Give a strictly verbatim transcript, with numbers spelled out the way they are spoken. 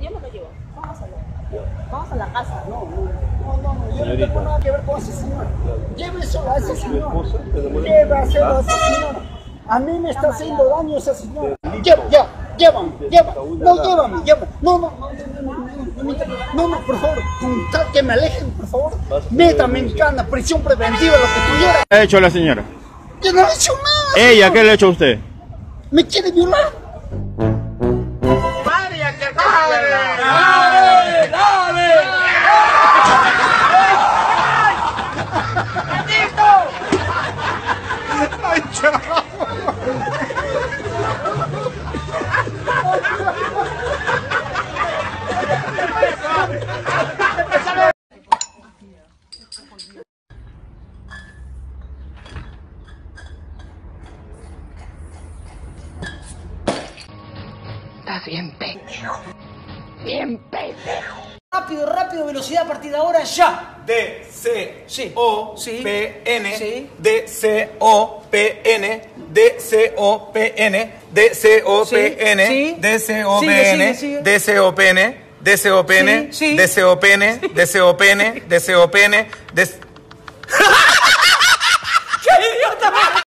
yo me lo llevo. Vamos a la, vamos a la casa. No, no, no, no, yo no tengo nada que ver con ese señor. Lléveselo a ese señor. Llévaselo a ese señor. A mí me está haciendo daño ese señor. Ya, ya, llévame, llévame. No, llévame, llévame. No, no, no, no, no, no, por favor, con tal que me alejen, por favor. Métame en cana, prisión preventiva, lo que tuviera. ¿Qué ha hecho la señora? Yo no he hecho nada. ¿Ella qué le ha hecho a usted? ¿Me quiere violar? ¡Vaya que dale! ¡Dale! ¡Dale! ¡Ay, chao! Estás bien pendejo. Bien pendejo. Rápido, rápido, velocidad a partir de ahora ya. D C Sí. O Sí. P N Sí. D C O P N D C O P N D C O P N Sí. D C O P Sigue, N sigue, sigue. D C O P N D C O P N Sí, sí. D C O P N D C O P N D C O P N D C O P N